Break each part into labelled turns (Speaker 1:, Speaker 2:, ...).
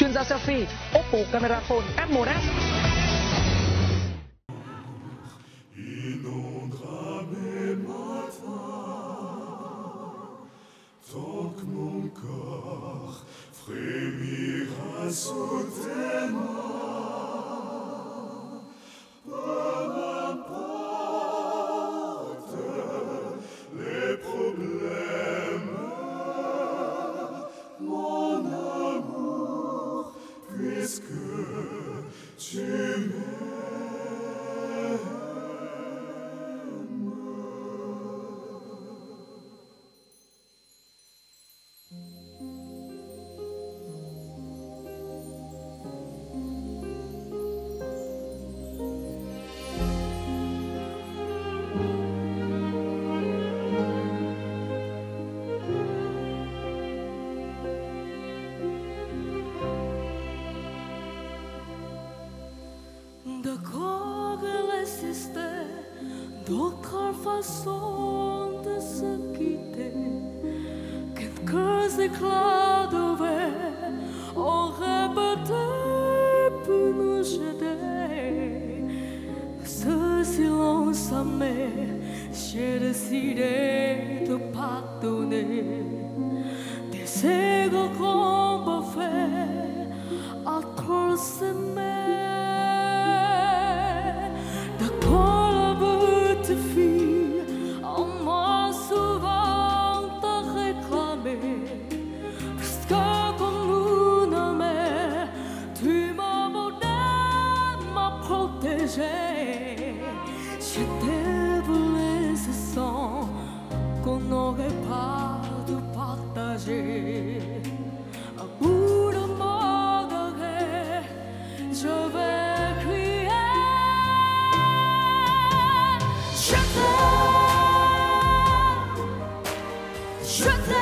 Speaker 1: chuyên gia selfie Oppo Camera Phone F1s.
Speaker 2: Tant que mon corps frémira sous tes mains, peu m'importe les problèmes, mon amour, puisque tu m'aimes.
Speaker 3: D'accord, il existait d'autres façons de se quitter. Quelques éclats de verre auraient peut-être pu nous jeter. Ce silence amer, j'ai décidé de pardonner. Des égaux qu'on peut faire à trop s'aimer. Je t'ai volé ce sang qu'on n'aurait pas dû partager. À bout de mots d'arrêt, je vais crier. Je t'aime, je t'aime.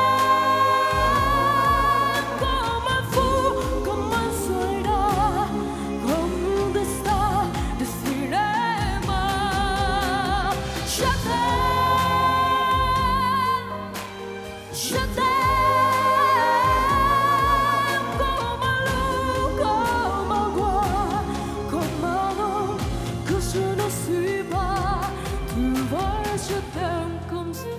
Speaker 3: Je t'aime comme un loup, comme un roi, comme un homme que je ne suis pas. Tu vois, je t'aime comme ça.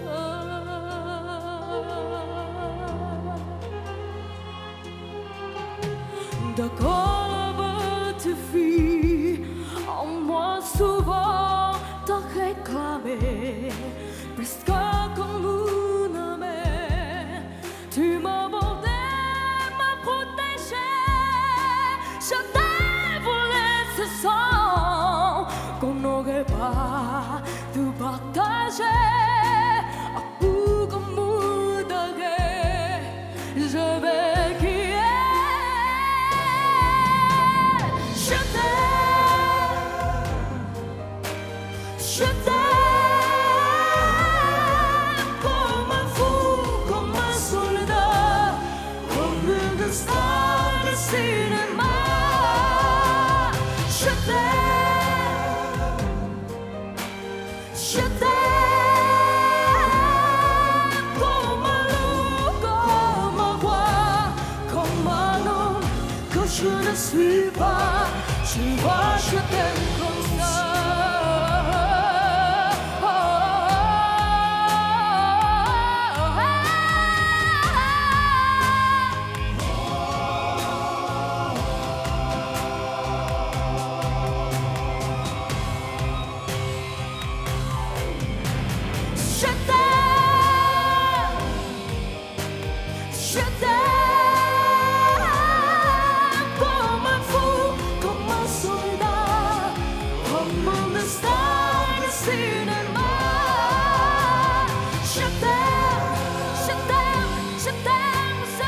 Speaker 3: D'accord, la petite fille, en moi souvent t'as réclamé, presque comme une mère. Tu m'as bordé, m'as protégé. Je t'ai volé ce sang qu'on n'aurait pas dû partager. À bout comme bout d'arrêt, je vais crier. Je t'aime, je t'aime. Cinéma, je t'aime, je t'aime comme un loup, comme un roi, comme un homme que je ne suis pas. Tu vois, je t'aime comme ça. Je t'aime comme un fou, comme un soldat, comme un star de cinéma. Je t'aime, je t'aime, je t'aime, je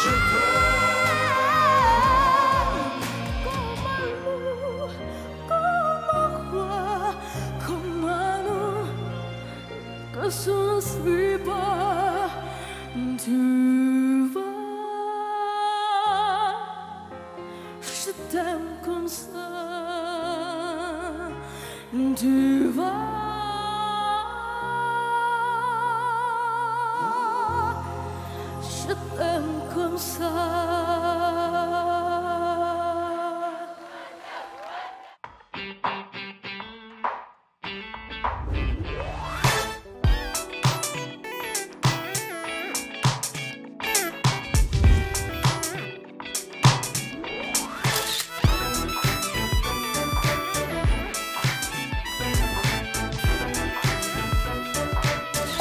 Speaker 3: t'aime. Comme un loup, comme un roi, comme un homme que je ne suis pas. Tu je t'aime comme ça, tu vas, je t'aime comme ça.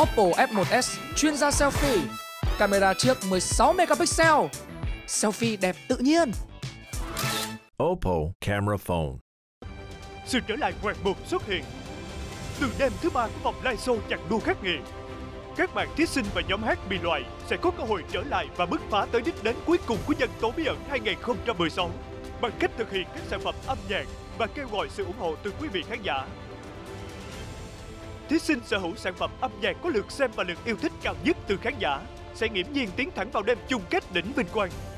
Speaker 1: Oppo F1s chuyên gia selfie. Camera trước 16 megapixel. Selfie đẹp tự nhiên.
Speaker 4: Oppo Camera Phone.
Speaker 5: Sự trở lại ngoạn mục xuất hiện. Từ đêm thứ 3 của vòng live show chặng đua khắc nghiệt, các bạn thí sinh và nhóm hát bị loại sẽ có cơ hội trở lại và bứt phá tới đích đến cuối cùng của Nhân tố bí ẩn 2016 bằng cách thực hiện các sản phẩm âm nhạc và kêu gọi sự ủng hộ từ quý vị khán giả. Thí sinh sở hữu sản phẩm âm nhạc có lượt xem và lượt yêu thích cao nhất từ khán giả sẽ nghiễm nhiên tiến thẳng vào đêm chung kết đỉnh vinh quang.